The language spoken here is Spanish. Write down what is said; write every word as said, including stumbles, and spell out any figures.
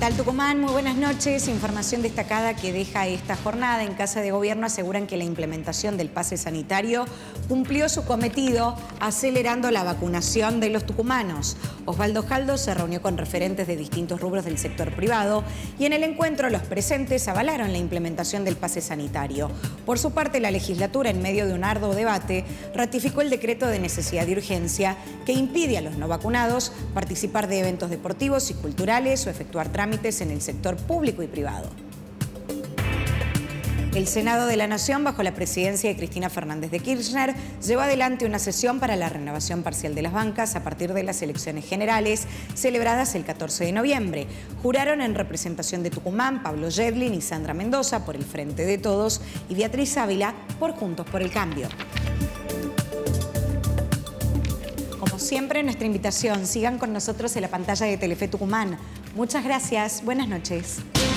tal, Tucumán? Muy buenas noches. Información destacada que deja esta jornada. En Casa de Gobierno aseguran que la implementación del pase sanitario cumplió su cometido, acelerando la vacunación de los tucumanos. Osvaldo Jaldo se reunió con referentes de distintos rubros del sector privado y en el encuentro los presentes avalaron la implementación del pase sanitario. Por su parte, la legislatura, en medio de un arduo debate, ratificó el decreto de necesidad de urgencia que impide a los no vacunados participar de eventos deportivos y culturales o efectuar trámites en el sector público y privado. El Senado de la Nación, bajo la presidencia de Cristina Fernández de Kirchner, llevó adelante una sesión para la renovación parcial de las bancas a partir de las elecciones generales celebradas el catorce de noviembre. Juraron en representación de Tucumán Pablo Yedlin y Sandra Mendoza por el Frente de Todos y Beatriz Ávila por Juntos por el Cambio. Como siempre, nuestra invitación, sigan con nosotros en la pantalla de Telefe Tucumán. Muchas gracias, buenas noches.